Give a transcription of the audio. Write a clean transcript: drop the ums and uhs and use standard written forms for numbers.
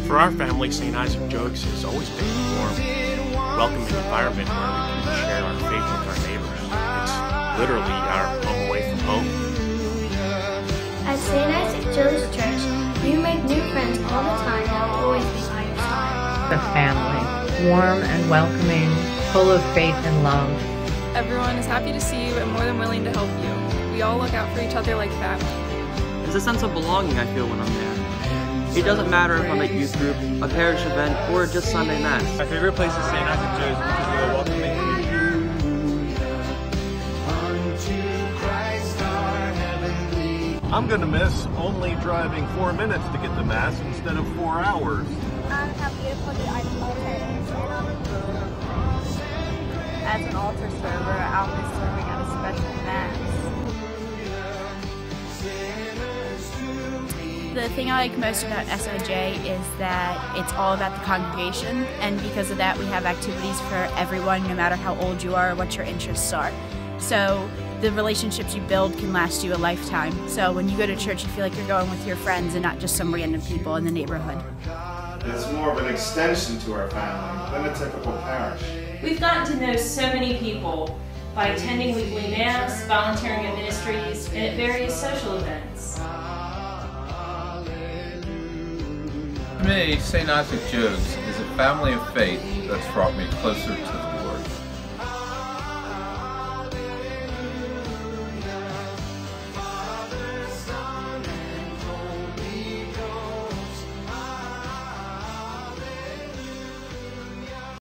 For our family, St. Isaac Jogues has always been a warm, welcoming environment where we can share our faith with our neighbors. It's literally our home away from home. At St. Isaac Jogues Church, you make new friends all the time that will always be by your side. The family, warm and welcoming, full of faith and love. Everyone is happy to see you and more than willing to help you. We all look out for each other like family. There's a sense of belonging I feel when I'm there. It doesn't matter if I'm at youth group, a parish event, or just Sunday Mass. My favorite place is St. Isaac Jogues because of the welcoming community. I'm going to miss only driving 4 minutes to get to Mass instead of 4 hours. How beautiful the altar is. As an altar server, I'll be serving at a special Mass. The thing I like most about SIJ is that it's all about the congregation, and because of that we have activities for everyone, no matter how old you are or what your interests are. So the relationships you build can last you a lifetime. So when you go to church you feel like you're going with your friends and not just some random people in the neighborhood. It's more of an extension to our family than a typical parish. We've gotten to know so many people by attending weekly Mass, volunteering at ministries, and at various social events. To me, St. Isaac Jogues is a family of faith that's brought me closer to